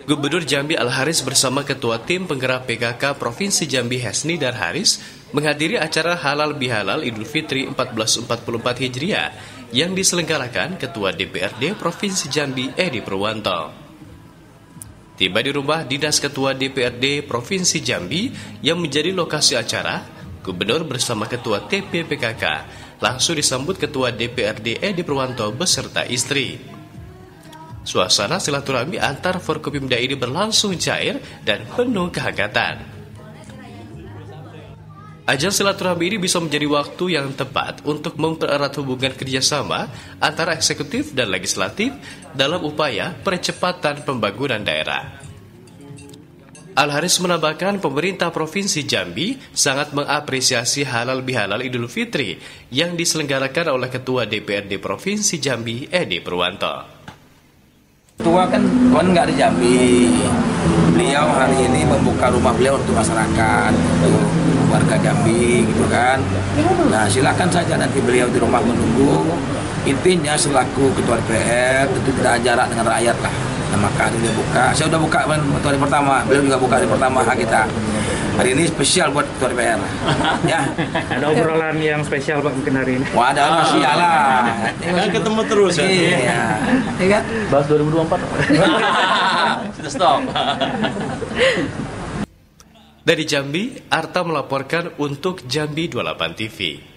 Gubernur Jambi Al-Haris bersama Ketua Tim Penggerak PKK Provinsi Jambi Hesni Darharis menghadiri acara Halal Bihalal Idul Fitri 1444 Hijriah yang diselenggarakan Ketua DPRD Provinsi Jambi Edi Purwanto. Tiba di rumah dinas Ketua DPRD Provinsi Jambi yang menjadi lokasi acara, Gubernur bersama Ketua TP PKK langsung disambut Ketua DPRD Edi Purwanto beserta istri. Suasana silaturahmi antar Forkopimda ini berlangsung cair dan penuh kehangatan. Ajang silaturahmi ini bisa menjadi waktu yang tepat untuk mempererat hubungan kerjasama antara eksekutif dan legislatif dalam upaya percepatan pembangunan daerah. Al-Haris menambahkan pemerintah Provinsi Jambi sangat mengapresiasi Halal Bihalal Idul Fitri yang diselenggarakan oleh Ketua DPRD Provinsi Jambi Edi Purwanto. Ketua kan nggak di Jambi, beliau hari ini membuka rumah beliau untuk masyarakat, untuk warga Jambi gitu kan. Nah silakan saja nanti beliau di rumah menunggu. Intinya selaku Ketua DPR tentu tidak jarak dengan rakyat lah. Nah maka ini buka, saya udah buka hari pertama, beliau juga buka hari pertama hak kita. Hari ini spesial buat Ketua DPR. Ya. Ada obrolan yang spesial Pak mungkin hari ini. Wah ada masih lah. Kan ketemu terus ya. Iya. Iya kan? Bahas 2024. Sudah stop. Dari Jambi, Arta melaporkan untuk Jambi 28 TV.